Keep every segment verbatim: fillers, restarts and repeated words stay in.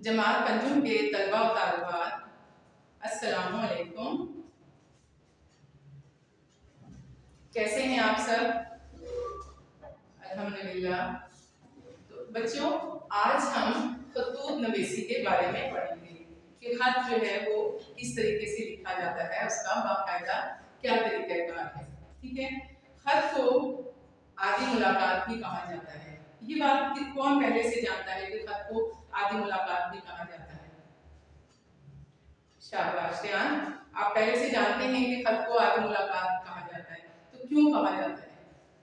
जमात पंजुम के तलबा व तालिबात, अस्सलामु अलैकुम। कैसे हैं आप सब? अल्हम्दुलिल्लाह। तो बच्चों, आज हम खतूत नवीसी के बारे में पढ़ेंगे कि खत जो है वो किस तरीके से लिखा जाता है, उसका बाकायदा क्या तरीक़ाकार है। ठीक है, खत को आदि मुलाकात भी कहा जाता है। ये बात कि कौन पहले से जानता है कि खत को आदि मुलाकात भी कहा जाता है? शाबाश रियान, आप पहले से जानते हैं कि खत को आदि मुलाकात कहा जाता है। तो क्यों कहा जाता है?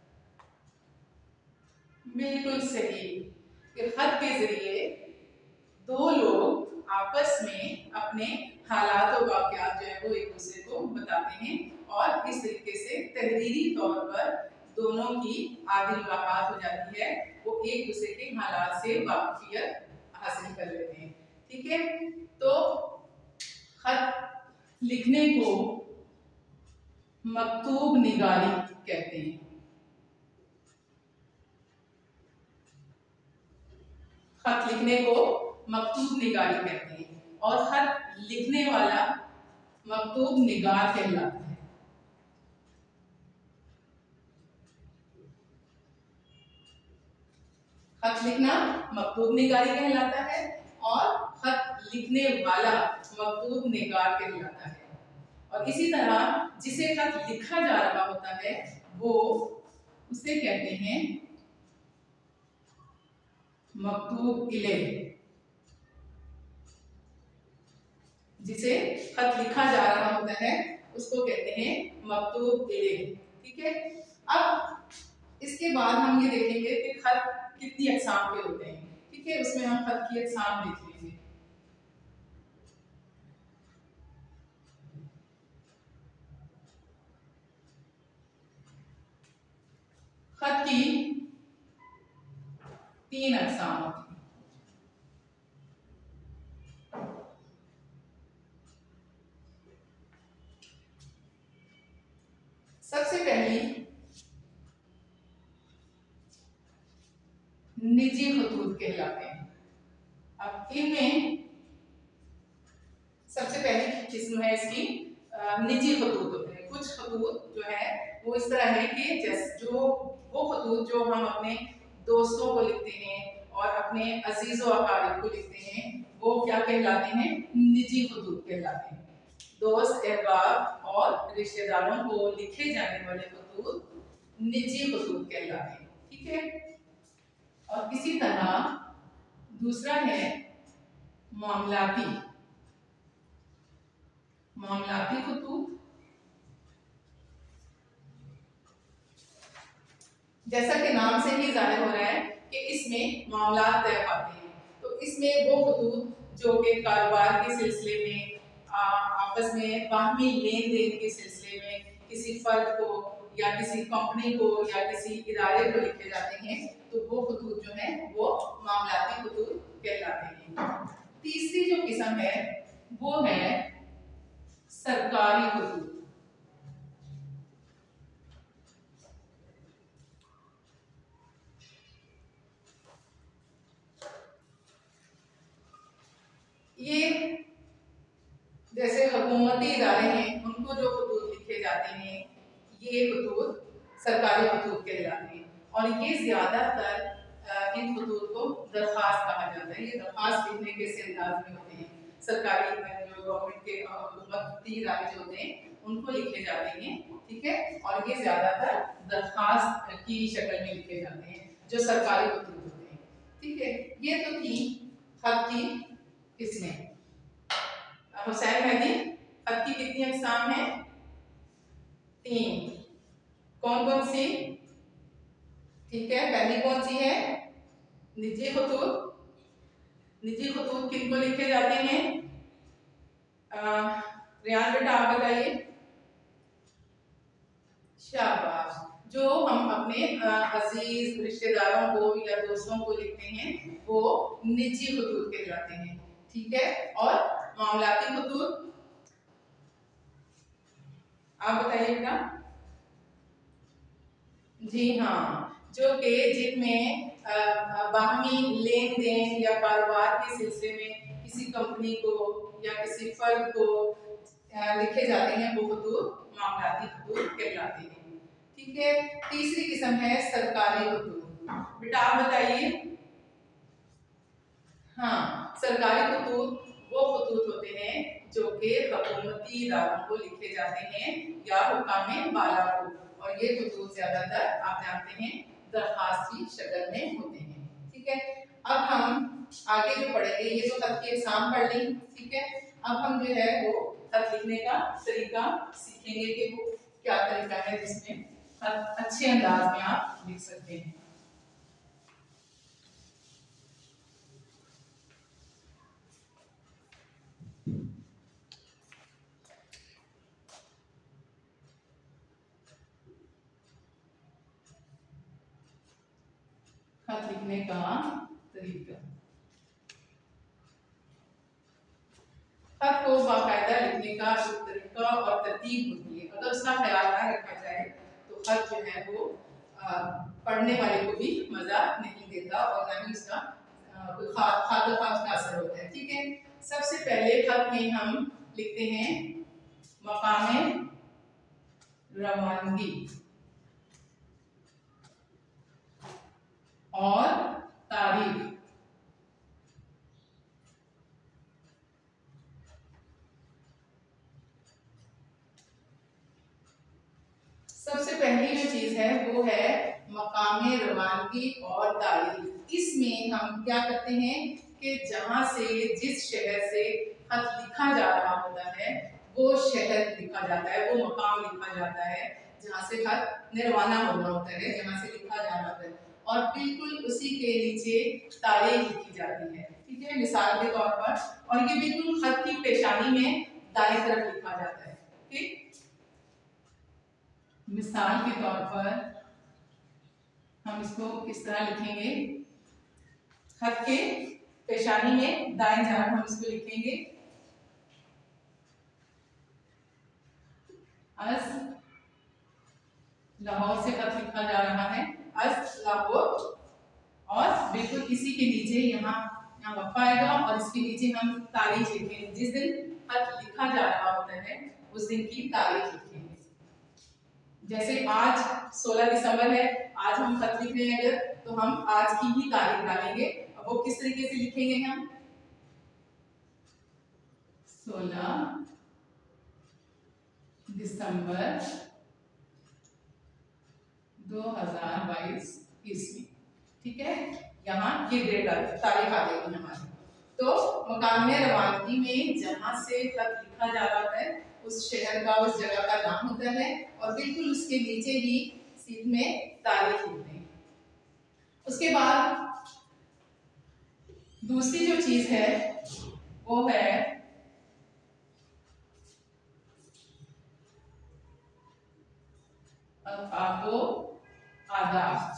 बिल्कुल सही, कि खत के जरिए दो लोग आपस में अपने हालात और वाक़यात जो है वो एक दूसरे को बताते हैं और इस तरीके से तहरीरी तौर पर दोनों की आदि मुलाकात हो जाती है। वो एक दूसरे के हालात से वाकिफियत हासिल कर लेते हैं। ठीक है, तो खत लिखने को मकतूब निगारी कहते हैं। खत लिखने को मकतूब निगारी कहते हैं और खत लिखने वाला मकतूब निगार कहलाता है। खत लिखना मकतूब निगारी कहलाता है और खत लिखने वाला मकतूब निगार कहलाता है। और इसी तरह जिसे खत लिखा जा रहा होता है वो उसे कहते हैं मकतूब इलैह। जिसे खत लिखा जा रहा होता है उसको कहते हैं मकतूब इलैह। ठीक है, अब इसके बाद हम ये देखेंगे कि खत कितनी अक़साम के होते हैं। ठीक है, उसमें हम खत की अक़साम देख लेंगे। खत की तीन अक़साम होती हैं। सबसे पहली निजी खतूत कहलाते हैं। अब इनमें सबसे पहली किस्म है इसकी निजी खतूत होते हैं। कुछ खतूत जो है वो इस तरह है कि जैसे जो वो खतूत जो हम अपने दोस्तों को लिखते हैं और अपने अजीज़ व अकारिब को लिखते हैं वो क्या कहलाते हैं? निजी खतूत कहलाते हैं। दोस्त, अहबाब और रिश्तेदारों को लिखे जाने वाले खतूत निजी खतूत कहलाते हैं। ठीक है, और इसी तरह दूसरा है मामलाती मामलाती खतूत। जैसा कि नाम से ही जाहिर हो रहा है कि इसमें मामलात तय पाते हैं। तो इसमें वो खतूत जो कि कारोबार के सिलसिले में, आपस में बाहमी लेन देन के सिलसिले में किसी फर्द को या किसी कंपनी को या किसी इदारे को लिखे जाते हैं, तो वो खतूत जो है वो मामलाती खतूत कहलाते हैं। तीसरी जो किस्म है वो है सरकारी खतूत। ये जैसे हुकूमती इदारे हैं उनको जो खतूत लिखे जाते हैं ये खतूत सरकारी खतूत कहलाते हैं। और ये ज़्यादातर इन खतूत को दरख्वास्त कहा जाता है। ये दरख्वास्त लिखने के से अंदाज में होते हैं। सरकारी जो गवर्नमेंट के हुकूमती इदारे जो होते हैं उनको लिखे जाते हैं। ठीक है, और ये ज़्यादातर दरख्वास्त की शक्ल में लिखे जाते हैं जो सरकारी खतूत होते हैं। ठीक है, ये तो थी खत की किस्में। हुसैन मेहदी, खत की कितनी अक़साम है? तीन। कौन कौन सी? ठीक है, पहली कौन सी है? निजी खतूत। निजी खतूत किनको लिखे जाते हैं? रियान बेटा आप बताइए। शाबाश, जो हम अपने अजीज रिश्तेदारों को या दोस्तों को लिखते हैं वो निजी खतूत कहलाते हैं। ठीक है, और मामलाती खतूत आप बताइए बेटा। जी हाँ, जो कि जिनमें बाहमी लेन देन या कारोबार के सिलसिले में किसी कंपनी को या किसी फर्द को लिखे जाते हैं वो खतूत मामलाती खतूत कहलाते हैं। ठीक है, तीसरी किस्म है सरकारी खतूत। बेटा आप बताइए। हाँ, सरकारी खतूत वो खतूत होते हैं जो कि हुकूमती इदारों को लिखे जाते हैं या हुकामे बाला को, और ये खतूत ज्यादातर आप जानते हैं दरखास्त की शक्ल में होते हैं। ठीक है, अब हम आगे जो पढ़ेंगे, ये जो खत की एग्जाम पढ़ ली। ठीक है, अब हम जो है वो खत लिखने का तरीका सीखेंगे कि वो क्या तरीका है जिसमें खत अच्छे अंदाज में आप लिख सकते हैं। खत लिखने का तरीका। खत को बाकायदा लिखने का जो तरीका और तरतीब होती है, अगर उसका ख्याल ना रखा जाए तो खत जो है वो आ, पढ़ने वाले को भी मजा नहीं देता और ना ही उसका कोई खातिर खास का असर होता है। ठीक है, सबसे पहले खत में हम लिखते हैं मकामे रवानगी और तारीख। सबसे पहली जो चीज है वो है मकामे रवानगी और तारीख। इसमें हम क्या करते हैं कि जहां से जिस शहर से खत लिखा जा रहा होता है वो शहर लिखा जाता है, वो मकाम लिखा जाता है जहां से खत निर्वाना होना होता है, जहां से लिखा जा रहा होता है, और बिल्कुल उसी के नीचे तारीख लिखी जाती है। ठीक है, मिसाल के तौर पर, और ये बिल्कुल खत की पेशानी में दाएं तरफ लिखा जाता है। ठीक, मिसाल के तौर पर हम इसको किस तरह लिखेंगे, खत के पेशानी में दाएं तरफ हम इसको लिखेंगे अस लाहौर से खत लिखा जा रहा है, अस लाहौर, और बिल्कुल इसी के नीचे यहाँ यहाँ वक्फा आएगा और इसके नीचे हम तारीख लिखेंगे, जिस दिन खत लिखा जा रहा होता है उस दिन की तारीख लिखेंगे। जैसे आज सोलह दिसंबर है, आज हम खत लिख रहे हैं अगर, तो हम आज की ही तारीख डालेंगे। अब वो किस तरीके से लिखेंगे, हम सोलह दिसंबर दो हजार बाईस ईस्वी। ठीक है, यहाँ ये डेट तारीख आ जाएगी हमारी। तो मकाम रवानगी में जहां से खत लिखा जा रहा है उस शहर का, उस जगह का नाम होता है, और बिल्कुल उसके नीचे ही सीट में तारीख लिखते हैं। उसके बाद दूसरी जो चीज है वो है अल्फाज़ो आदाब।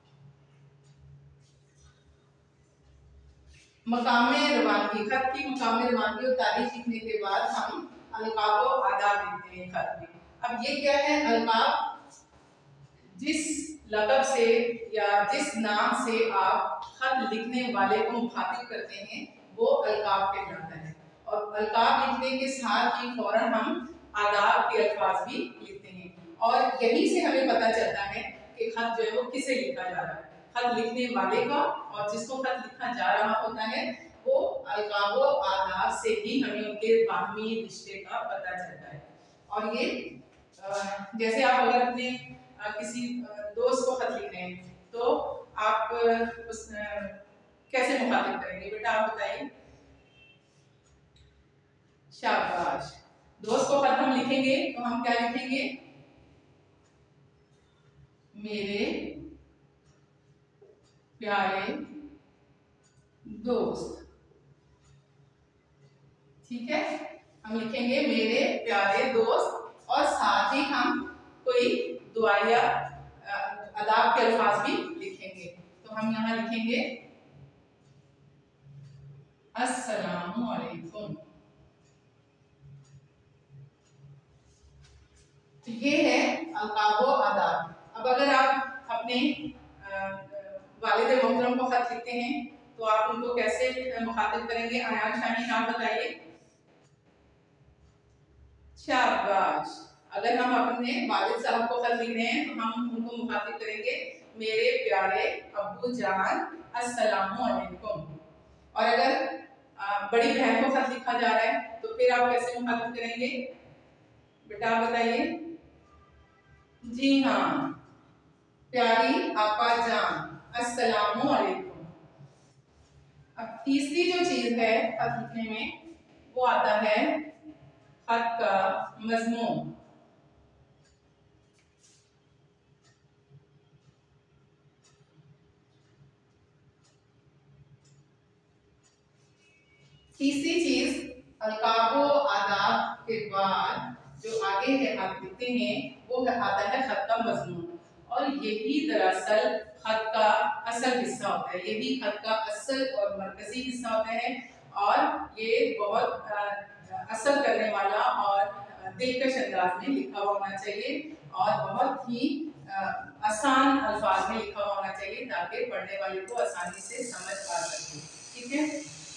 मकामे रवानगी, खत की मकामे रवानगी और तारीख लिखने के बाद हम अलकाब व आदाब लिखते हैं खत में। अब ये क्या है, अलकाब जिस लक़ब से या जिस नाम से आप खत लिखने वाले को मुखातिब करते हैं वो अलकाब कहलाता है, और अलकाब लिखने के साथ ही फौरन हम आदाब के अल्फाज भी लिखते हैं, और यहीं से हमें पता चलता है कि खत जो है वो किसे लिखा जा रहा है, खत लिखने वाले का, और जिसको खत लिखा जा रहा होता है वो अलकाब व आदाब से ही हमें उनके बाहमी रिश्ते का पता चलता है। और ये जैसे आप अगर अपने किसी दोस्त को खत लिख रहे हैं तो आप उस कैसे मुखातिब करेंगे, बेटा आप बताइए। शाबाश, दोस्त को खत हम लिखेंगे तो हम क्या लिखेंगे, मेरे प्यारे दोस्त। ठीक है, हम लिखेंगे मेरे प्यारे दोस्त, और साथ ही हम कोई दुआया अदाब के अल्फाज भी लिखेंगे। तो हम यहाँ लिखेंगे अस्सलामु अलैकुम। तो ये है अलकाब व आदाब। अब अगर आप अपने वालिद मोहतरम को खत लिखते हैं तो आप उनको कैसे मुखातिब करेंगे? आयान शाहीन आप बताइए। शाबाश। अगर हम अपने वालिद साहब को खत लिख रहे हैं तो हम उनको मुखातिब करेंगे मेरे प्यारे अब्बू जान अस्सलामु अलैकुम। और अगर बड़ी बहन को खत लिखा जा रहा है तो फिर आप कैसे मुखातिब करेंगे? बेटा आप बताइए। जी हाँ, प्यारी आपा जान अस्सलामु अलैकुम। अब तीसरी जो चीज है खत लिखने में वो आता है खत का मजमून। तीसरी चीज अलकाबो आदाब के बाद जो आगे है आप लिखते हैं वो आता है खत का मजमून। और यही दरअसल खत का असल हिस्सा होता है, यही खत का असल और मरकजी हिस्सा होता है। और ये बहुत असर करने वाला और दिलकश अंदाज में लिखा हुआ होना चाहिए और बहुत ही आसान अल्फाज में लिखा हुआ होना चाहिए ताकि पढ़ने वाले को आसानी से समझ आ सके। ठीक है,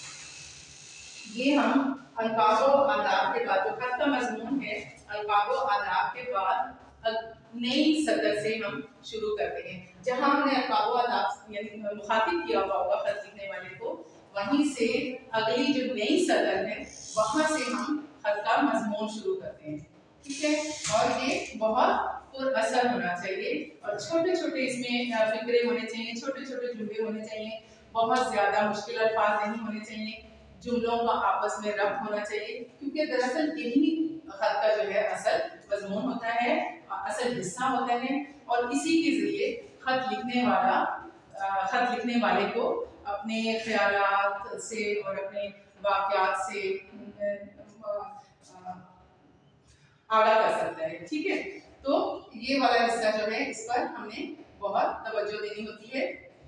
ये हम अलकाबो आदाब के बाद जो खत का मजमून है, अलकाबो आदाब के बाद नई सतर से हम शुरू करते हैं। जहां हमने अलकाबो आदाब यानी मुखातिब किया हुआ होगा खत लिखने वाले को, वहीं से अगली जो नई सतर है वहां से हम खत का मजमून शुरू करते हैं। ठीक है, और ये बहुत पुरअसर होना चाहिए और छोटे छोटे इसमें फिक्रे होने चाहिए, छोटे छोटे जुमले होने चाहिए, बहुत ज्यादा मुश्किल अल्फाज नहीं होने चाहिए, जुमलों का आपस में रब्त होना चाहिए, क्योंकि दरअसल यही खत का जो है असल मजमून होता है, असल हिस्सा होता है। और इसी के जरिए खत लिखने वाला खत लिखने वाले को अपने ख्यालात से और अपने वाक़यात से आगाह कर सकता है। ठीक है, तो ये वाला हिस्सा जो है इस पर हमने बहुत तवज्जो देनी होती है।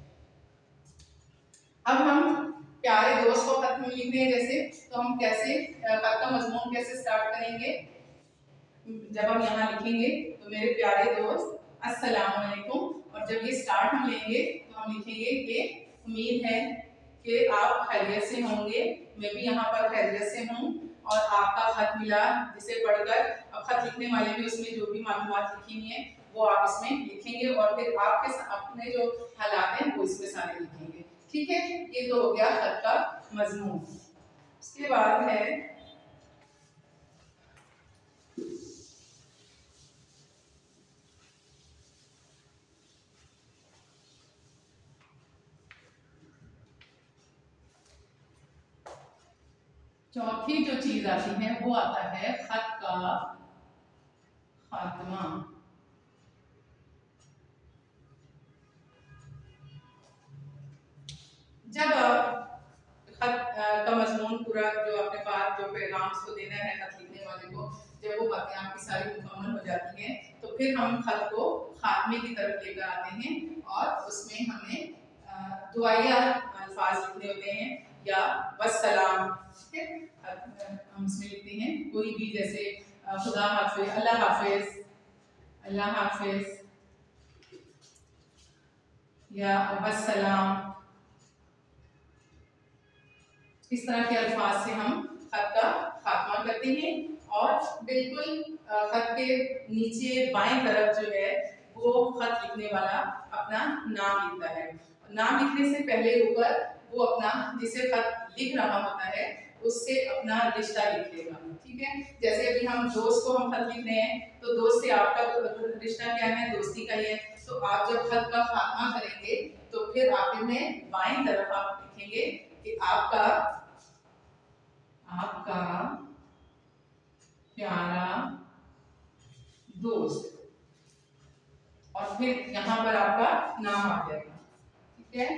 अब हम प्यारे दोस्त को खत में लिखते हैं जैसे, तो हम कैसे खत का मजमून कैसे स्टार्ट करेंगे? जब हम यहाँ लिखेंगे तो मेरे प्यारे दोस्त अस्सलाम वालेकुम, और जब ये स्टार्ट हम लेंगे तो हम लिखेंगे कि उम्मीद है कि आप खैरियत से होंगे, मैं भी यहाँ पर खैरियत से हूँ और आपका खत मिला जिसे पढ़कर अब खत लिखने वाले में उसमें जो भी मालूमात लिखी हुई है वो आप इसमें लिखेंगे और फिर आपके अपने जो हालात हैं वो इसमें सारे लिखेंगे। ठीक है, ये तो हो गया खत का मजमून। उसके बाद है चौथी जो चीज आती है वो आता है खत का खात्मा। जब खत का मजमून पूरा जो अपने पास जो पैगाम उसको देना है खत लिखने वाले को, जब वो बातें आपकी सारी मुकम्मल हो जाती हैं तो फिर हम खत को खात्मे की तरफ लेकर आते हैं और उसमें हमें दुआया अल्फाज लिखने होते हैं या वस्सलाम। ठीक है, हम इसमें लिखते हैं कोई भी, जैसे खुदा हाफिज, अल्लाह हाफिज, अल्लाह हाफिज या वस्सलाम, इस तरह के अल्फाज से हम खत का खात्मा करते हैं। और बिल्कुल खत के नीचे बाएं तरफ जो है वो खत लिखने वाला अपना नाम लिखता है। नाम लिखने से पहले ऊपर वो अपना जिसे खत लिख रहा होता है उससे अपना रिश्ता लिख लेगा। ठीक है, जैसे अभी हम दोस्त को हम खत लिख रहे हैं तो दोस्त से आपका तो रिश्ता क्या है? दोस्ती का ही है। तो आप जब खत का खात्मा करेंगे तो फिर आखिर में बाएं तरफ आप लिखेंगे कि आपका आपका प्यारा दोस्त, और फिर यहाँ पर आपका नाम आ जाएगा। ठीक है,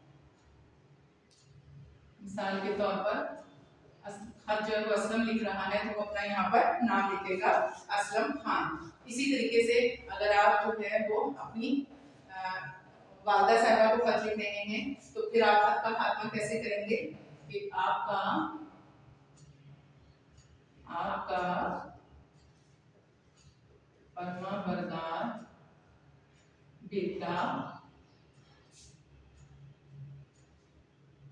मिसाल के तौर पर खत जो है वो असलम लिख रहा है तो वो अपना यहाँ पर नाम लिखेगा असलम खान। इसी तरीके से अगर आप जो है वो अपनी वालदा साहबा को खत लिख रहे हैं तो फिर आप खत का खात्मा कैसे करेंगे कि आपका आपका फरमा बरदार बेटा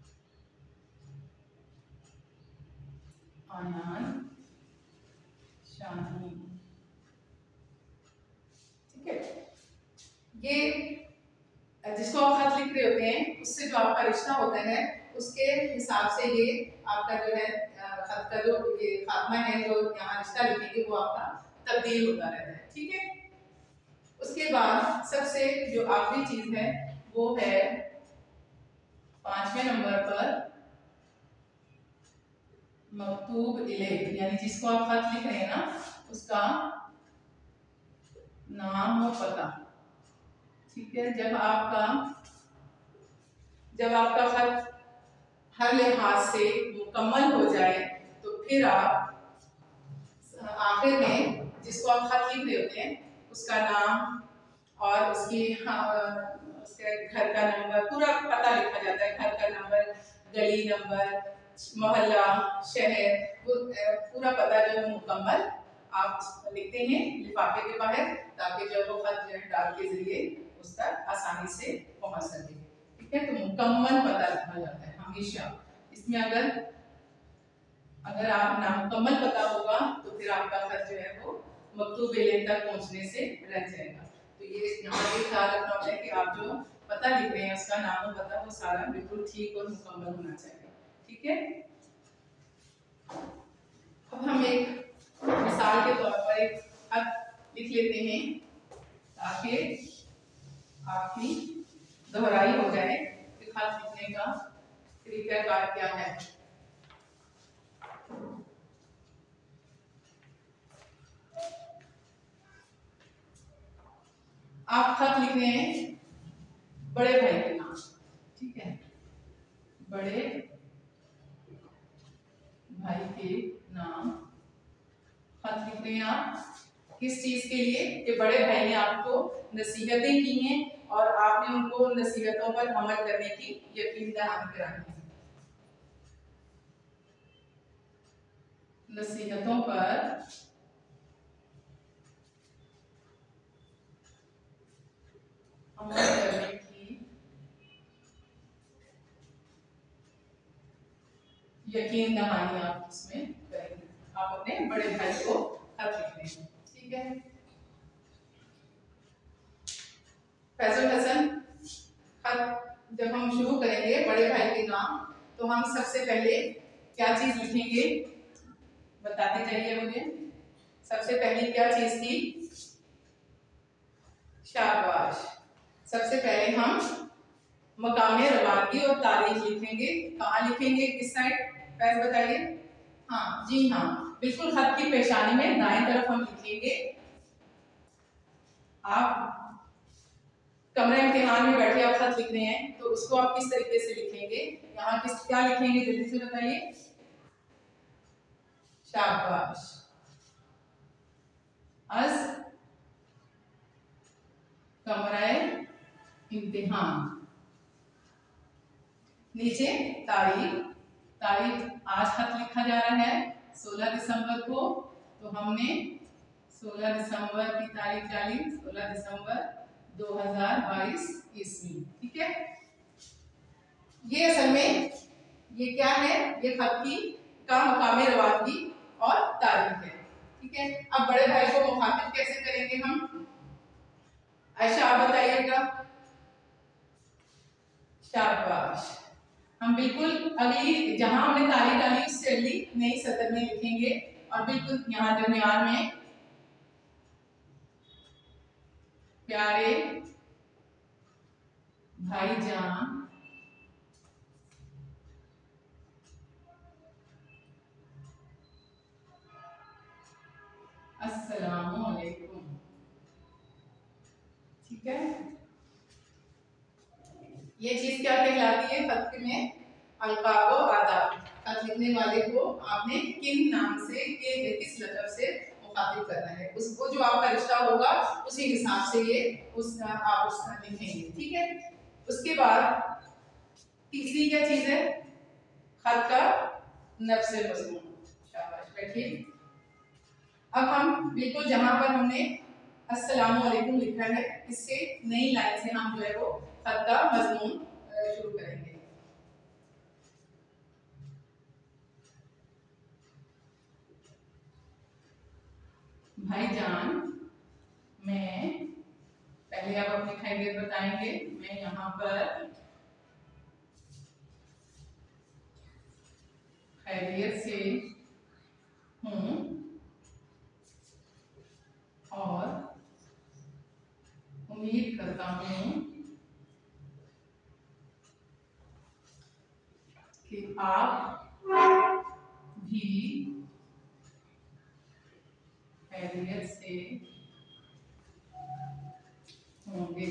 आयान शाही। ठीक है, ये जिसको आप खत लिख रहे होते हैं उससे जो आपका रिश्ता होता है उसके हिसाब से ये आपका जो है खत का जो ये खात्मा है, जो यहाँ रिश्ता लिखेंगे वो आपका तब्दील होता रहता है। ठीक है, उसके बाद सबसे जो आखिरी चीज है वो है पांचवें नंबर पर मकतूब इलेह, यानी जिसको आप खत लिख रहे हैं ना उसका नाम और पता। ठीक है, जब आपका जब आपका खत हर लिहाज से मुकम्मल हो जाए तो फिर आप आखिर में जिसको आप खत लिख रहे होते हैं उसका नाम और उसकी उसके घर का नंबर, पूरा पता लिखा जाता है, घर का नंबर, गली नंबर, मोहल्ला, शहर, पूरा पता जो है मुकम्मल आप लिखते हैं लिफाफे के बाहर, ताकि जब वो खत जो है डाक के जरिए उस तक आसानी से पहुंच सके। ठीक है, तो मुकम्मल पता लिखा जाता है हमेशा। इसमें अगर अगर आप नामुकम्मल पता होगा तो फिर आपका खत जो है वो मकतूब इलेह तक पहुंचने से रह जाएगा। तो ये यहाँ ये ख्याल रखना होता है कि आप जो पता लिख रहे हैं उसका नाम और पता वो सारा बिल्कुल ठीक और मुकम्मल होना चाहिए। ठीक है, अब हम एक मिसाल के तौर पर एक खत लिख लेते हैं ताकि आपकी दोहराई हो जाए कि खत लिखने का तरीकाकार क्या है। आप खत लिख रहे हैं बड़े भाई के नाम। ठीक है, बड़े भाई के नाम खत लिख रहे हैं आप किस चीज के लिए कि बड़े भाई ने आपको नसीहतें की हैं और आपने उनको नसीहतों पर अमल करने की यकीन दहानी करानी है। नसीहतों पर अमल करने की यकीन दहानी आप उसमें करेंगे। आप अपने बड़े भाई को खत लिख रहे हैं। ठीक है, फैजल हसन खत जब हम शुरू करेंगे बड़े भाई के नाम तो हम सबसे पहले क्या चीज लिखेंगे बताते जाइए मुझे। सबसे पहली क्या चीज थी? शाबाश। सबसे पहले हम मकामे रवानगी और तारीख लिखेंगे। कहाँ लिखेंगे, किस साइड? फैज बताइए। हाँ जी हाँ, बिल्कुल खत की पेशानी में दाएं तरफ हम लिखेंगे। आप कमरा इम्तिहान में बैठे आप खत लिख रहे हैं तो उसको आप किस तरीके से लिखेंगे? यहाँ किस क्या लिखेंगे जल्दी से बताइए। शाबाश। अज कमरा इम्तिहान, नीचे तारीख। तारीख आज खत लिखा जा रहा है सोलह दिसंबर को, तो हमने सोलह दिसंबर की तारीख डाली, सोलह दिसंबर दो हज़ार बाईस ईस्वी। ठीक है, ये असल में ये क्या है? ये खत की का मकामे रवानगी और तारीख है। ठीक है, अब बड़े भाई को मुखातिब कैसे करेंगे हम? आयशा आप बताइएगा। शाबाश। हम बिल्कुल अगली जहां हमने तारीख डाली उससे अगली नई सतर में लिखेंगे और बिल्कुल यहाँ दरमियान में प्यारे भाईजान अस्सलामु अलैकुम। ठीक है, ये चीज क्या कहलाती है खत में? अलकाब व आदाब। खत लिखने वाले को आपने किन नाम से के किस लक़ब से मुखातिब करना है, उसको जो आपका रिश्ता होगा उसी हिसाब से ये उस आप उसका लिखेंगे। ठीक है, उसके बाद तीसरी क्या चीज है? खत का नफ्स मज़मून। शाबाश, बैठिए। अब हम बिल्कुल जहां पर हमने अस्सलामु अलैकुम लिखा है इससे नई लाइन से हम जो है वो खत का मज़मून शुरू करेंगे। भाईजान, मैं, पहले आप अपनी खैरियत बताएंगे। मैं यहाँ पर खैरियत से हूँ और उम्मीद करता हूँ कि आप भी खैरियत से होंगे।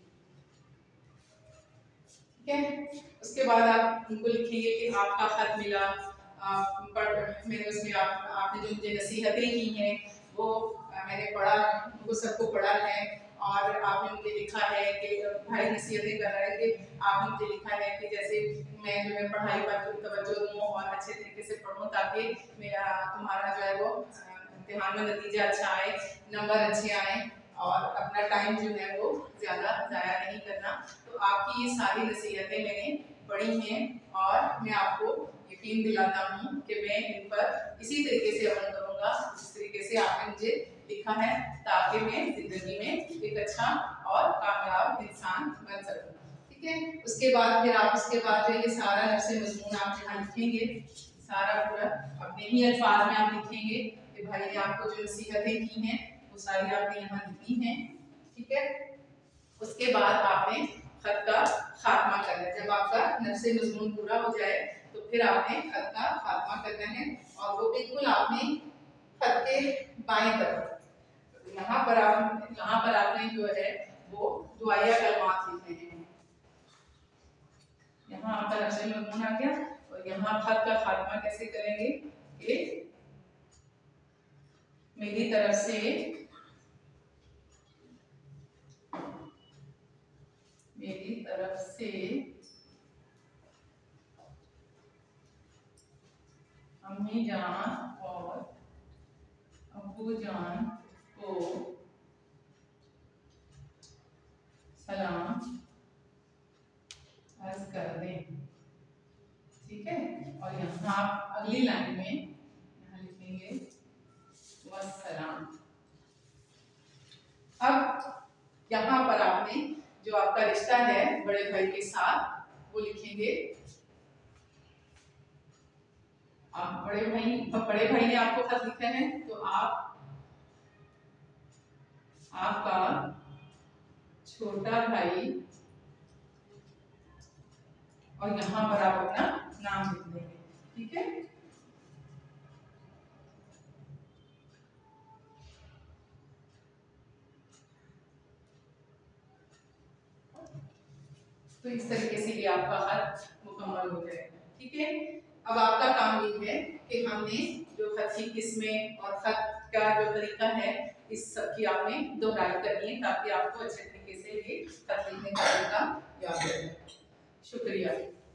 ठीक है, उसके बाद आप उनको लिखेंगे कि आपका खत मिला, आप पढ़, मैंने उसमें आप आपने जो मुझे नसीहतें की हैं वो मैंने पढ़ा, उनको सबको पढ़ा है। और आपने मुझे लिखा है कि भाई नसीहतें कर रहा है कि आपने मुझे लिखा है कि जैसे मैं जो है पढ़ाई पर तवज्जो दूँ और अच्छे तरीके से पढ़ूँ ताकि मेरा तुम्हारा जो है वो इम्तिहान में नतीजा अच्छा आए, नंबर अच्छे आए और अपना टाइम जो है वो ज़्यादा ज़ाया नहीं करना। तो आपकी ये सारी नसीहतें मैंने पढ़ी हैं और मैं आपको यकीन दिलाता हूँ कि मैं इन पर इसी तरीके से अमल करूँगा जिस तरीके से आपने मुझे लिखा है, ताकि मैं जिंदगी में एक अच्छा और कामयाब इंसान बन सकूँ। ठीक है, उसके बाद फिर आप उसके बाद जो ये सारा नफ्से मजमून आप यहाँ लिखेंगे, सारा पूरा अपने ही अल्फाज में आप लिखेंगे कि भाई ने आपको जो नसीहतें की हैं वो सारी आपने यहाँ लिखी हैं। ठीक है, उसके बाद आपने खत का खात्मा करना है। जब आपका नफ्से मजमून पूरा हो जाए तो फिर आपने खत का खात्मा करना है और वो बिल्कुल आपने खत के बाएं तरफ यहाँ पर आप यहाँ पर आपने जो है वो दुआया कलमात लिखने हैं। यहाँ आपका नफ्से मजमून आ गया और यहाँ खत का खात्मा कैसे करेंगे कि मेरी तरफ से मेरी तरफ से अम्मी जान और अब्बू जान को सलाम अर्ज कर दें। ठीक है, और यहाँ आप अगली लाइन में यहाँ लिखेंगे वस्सलाम। अब यहाँ पर आपने जो आपका रिश्ता है बड़े भाई के साथ वो लिखेंगे। आप बड़े भाई बड़े भाई ने आपको खत लिखा है तो आप आपका छोटा भाई और यहाँ पर आप अपना नाम लिख देंगे। ठीक है, तो इस तरीके से ये आपका खत मुकम्मल हो जाएगा। ठीक है, अब आपका काम ये है कि हमने जो खत की किस्में और खत का जो तरीका है इस सब की आपने दोहराई करनी है ताकि आपको अच्छे तरीके से ये खत लिखने का तरीका याद रहे। शुक्रिया।